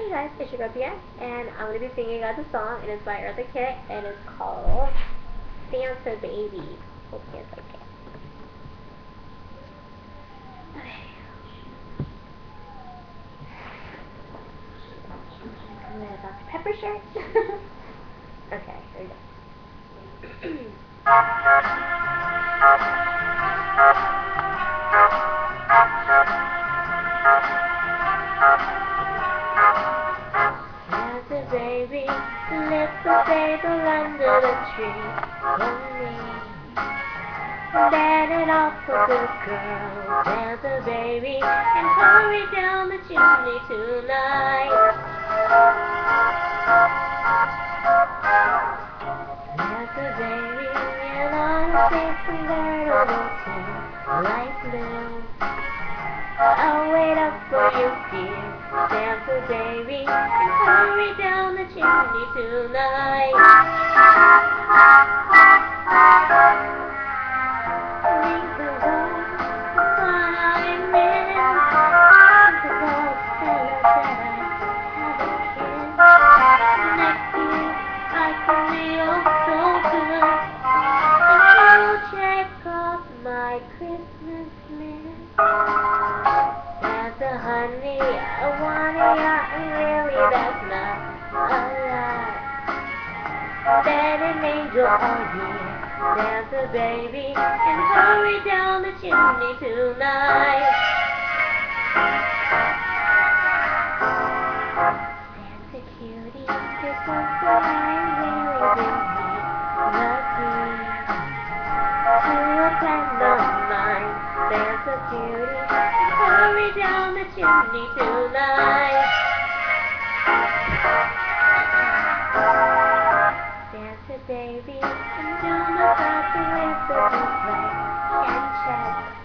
Hey guys, it's your girl Pia, and I'm going to be singing you guys a song, and it's by Eartha Kitt, and it's called Santa Baby. Hope you guys like it. Okay. I'm in a Dr. Pepper shirt. Okay, here we go. Santa baby, little table under the tree for me. Bed it off for good girl, Santa baby, and hurry down the chimney tonight. Santa baby, and on a safe convertible to light blue. I'll wait up for you, dear Santa baby, and hurry down the chimney tonight. Ring the bell, the fun I'm in. The dog fella that I haven't kissed. Next to you, I can be oh so good. If you check off my Christmas list. Santa honey, I want a yacht, and really that's not a lot. Bed and angel all year, Santa baby, and hurry down the chimney tonight. Santa cutie, there's something I really do need. Lucky to a friend of mine, Santa cutie, and hurry down the chimney tonight. Santa baby, and do look out the window to play and chat.